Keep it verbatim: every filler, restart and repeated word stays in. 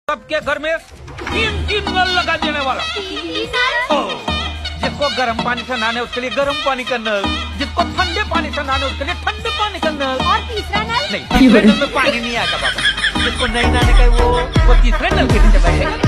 सबके घर में तीन तीन नल लगा देने वाला। जिसको गर्म पानी से नहाने उसके लिए गर्म पानी का नल, जिसको ठंडे पानी से नहाने उसके लिए ठंडे पानी का नल। और तीसरा नल नहीं, तीसरे नल में पानी नहीं आएगा बाबा। जिसको नहीं नहाने का वो वो तीसरे नल के नीचे बैठेगा।